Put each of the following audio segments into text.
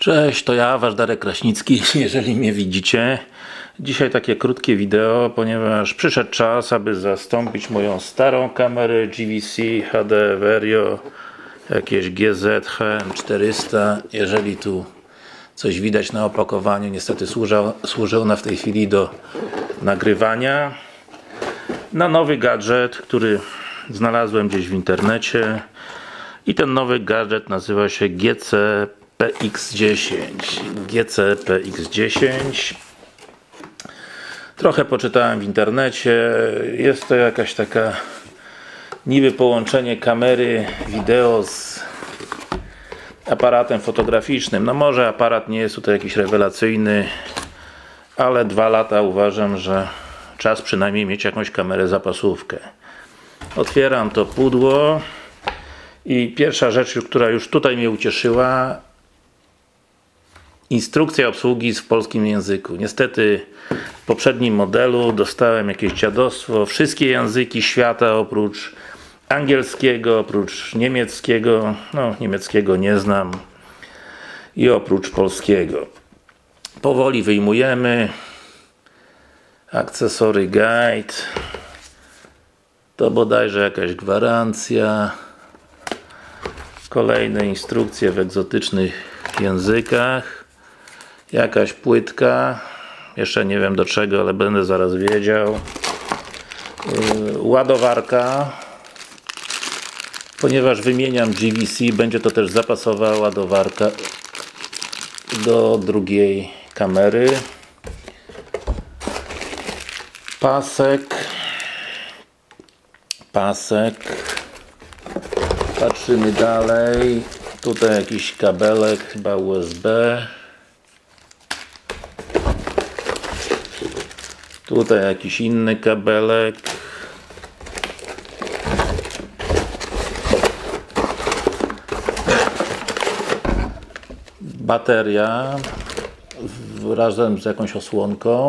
Cześć, to ja, wasz Darek Kraśnicki, jeżeli mnie widzicie. Dzisiaj takie krótkie wideo, ponieważ przyszedł czas, aby zastąpić moją starą kamerę GVC HD Vario, jakieś GZ HM400. Jeżeli tu coś widać na opakowaniu, niestety służy ona w tej chwili do nagrywania. Na nowy gadżet, który znalazłem gdzieś w internecie. I ten nowy gadżet nazywa się GC-PX10. GC-PX10. Trochę poczytałem w internecie. Jest to jakaś taka niby połączenie kamery wideo z aparatem fotograficznym. No może aparat nie jest tutaj jakiś rewelacyjny, ale 2 lata uważam, że czas przynajmniej mieć jakąś kamerę zapasówkę. Otwieram to pudło i pierwsza rzecz, która już tutaj mnie ucieszyła, instrukcja obsługi w polskim języku. Niestety w poprzednim modelu dostałem jakieś dziadostwo. Wszystkie języki świata oprócz angielskiego, oprócz niemieckiego, no niemieckiego nie znam, i oprócz polskiego. Powoli wyjmujemy. Akcesory guide. To bodajże jakaś gwarancja. Kolejne instrukcje w egzotycznych językach. Jakaś płytka. Jeszcze nie wiem do czego, ale będę zaraz wiedział. Ładowarka. Ponieważ wymieniam GVC, będzie to też zapasowa ładowarka do drugiej kamery. Pasek. Patrzymy dalej. Tutaj jakiś kabelek, chyba USB. Tutaj jakiś inny kabelek. Bateria razem z jakąś osłonką.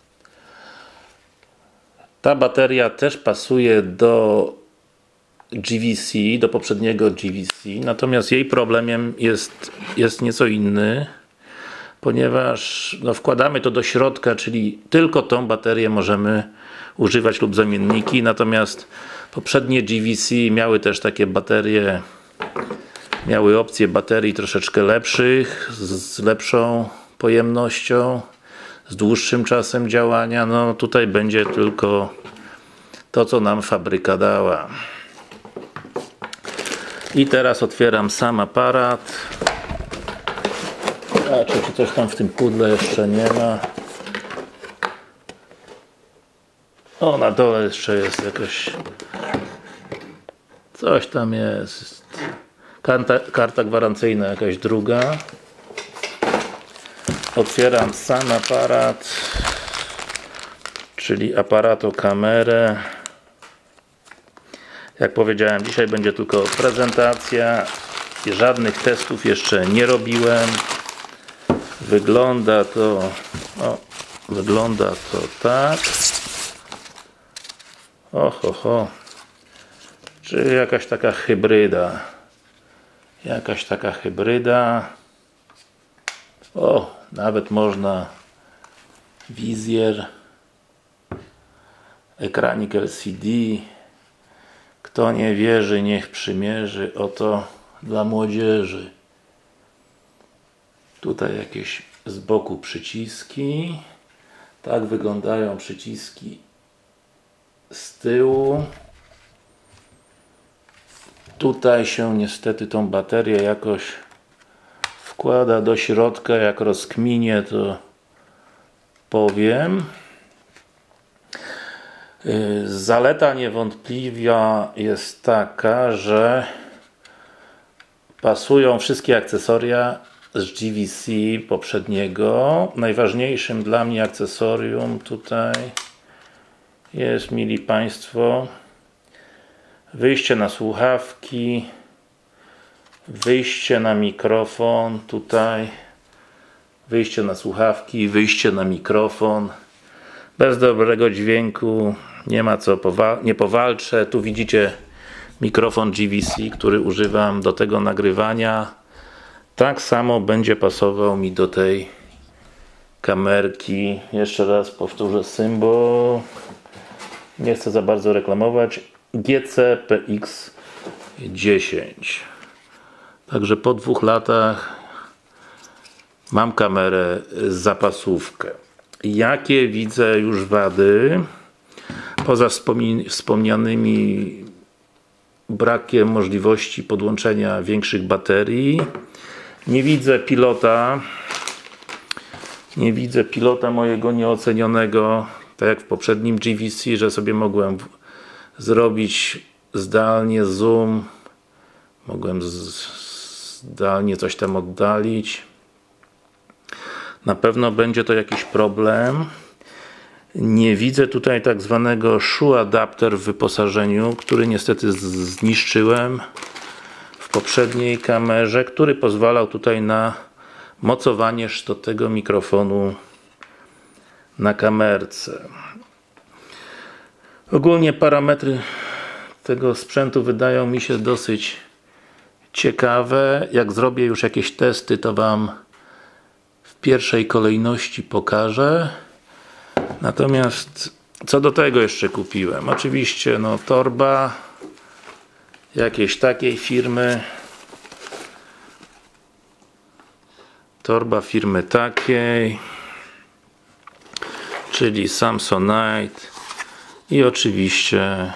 Ta bateria też pasuje do GVC, do poprzedniego GVC, natomiast jej problemem jest nieco inny, ponieważ no, wkładamy to do środka, czyli tylko tą baterię możemy używać lub zamienniki, natomiast poprzednie GVC miały też takie baterie, miały opcje baterii troszeczkę lepszych, z lepszą pojemnością, z dłuższym czasem działania. No tutaj będzie tylko to, co nam fabryka dała. I teraz otwieram sam aparat. Czy coś tam w tym pudle jeszcze nie ma. O, na dole jeszcze jest jakaś coś tam jest. Karta gwarancyjna jakaś druga. Otwieram sam aparat, czyli aparatokamerę. Jak powiedziałem, dzisiaj będzie tylko prezentacja. Żadnych testów jeszcze nie robiłem. Wygląda to tak. Czyli jakaś taka hybryda. O, nawet można wizjer, ekranik LCD. Kto nie wierzy, niech przymierzy. Oto dla młodzieży. Tutaj jakieś z boku przyciski. Tak wyglądają przyciski z tyłu. Tutaj się niestety tą baterię jakoś wkłada do środka. Jak rozkminię, to powiem. Zaleta niewątpliwa jest taka, że pasują wszystkie akcesoria z GVC poprzedniego. Najważniejszym dla mnie akcesorium tutaj jest, mili Państwo, wyjście na słuchawki, wyjście na mikrofon, tutaj wyjście na słuchawki, wyjście na mikrofon. Bez dobrego dźwięku nie ma co, nie powalczę. Tu widzicie mikrofon GVC, który używam do tego nagrywania. tak samo będzie pasował mi do tej kamerki. Jeszcze raz powtórzę symbol. Nie chcę za bardzo reklamować. GC-PX10. Także po 2 latach mam kamerę zapasówkę. Jakie widzę już wady? Poza wspomnianymi brakiem możliwości podłączenia większych baterii. Nie widzę pilota. Nie widzę pilota mojego nieocenionego, tak jak w poprzednim GVC, że sobie mogłem zrobić zdalnie zoom. Mogłem zdalnie coś tam oddalić. Na pewno będzie to jakiś problem. Nie widzę tutaj tak zwanego shoe adapter w wyposażeniu, który niestety zniszczyłem w poprzedniej kamerze, który pozwalał tutaj na mocowanie sztywnego mikrofonu na kamerce. Ogólnie parametry tego sprzętu wydają mi się dosyć ciekawe. Jak zrobię już jakieś testy, to Wam w pierwszej kolejności pokażę. Natomiast co do tego jeszcze kupiłem? Oczywiście torba jakiejś takiej firmy. Torba firmy takiej, czyli Samsonite i oczywiście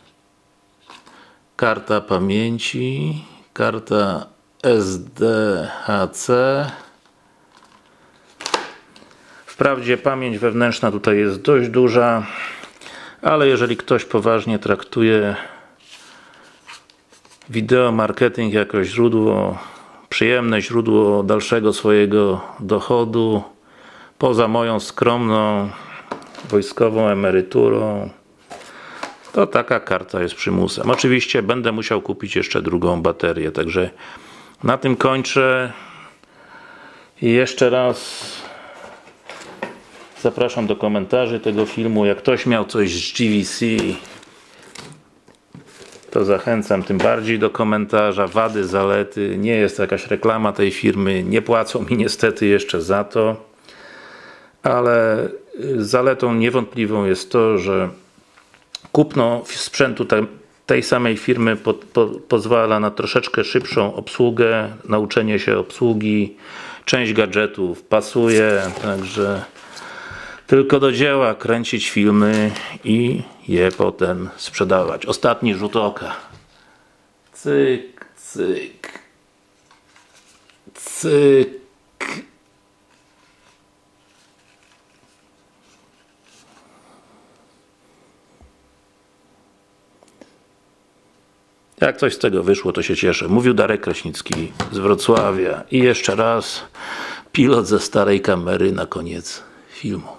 karta pamięci, karta SDHC. Wprawdzie pamięć wewnętrzna tutaj jest dość duża, ale jeżeli ktoś poważnie traktuje wideo marketing jako źródło, przyjemne źródło dalszego swojego dochodu, poza moją skromną wojskową emeryturą, to taka karta jest przymusem. Oczywiście będę musiał kupić jeszcze drugą baterię, także na tym kończę i jeszcze raz zapraszam do komentarzy tego filmu. Jak ktoś miał coś z GVC, to zachęcam tym bardziej do komentarza. Wady, zalety. Nie jest to jakaś reklama tej firmy. Nie płacą mi niestety jeszcze za to. Ale zaletą niewątpliwą jest to, że kupno sprzętu tej samej firmy pozwala na troszeczkę szybszą obsługę, nauczenie się obsługi. Część gadżetów pasuje, także tylko do dzieła kręcić filmy i je potem sprzedawać. Ostatni rzut oka. Cyk, cyk, cyk. Jak coś z tego wyszło, to się cieszę. Mówił Darek Kraśnicki z Wrocławia. I jeszcze raz pilot ze starej kamery na koniec filmu.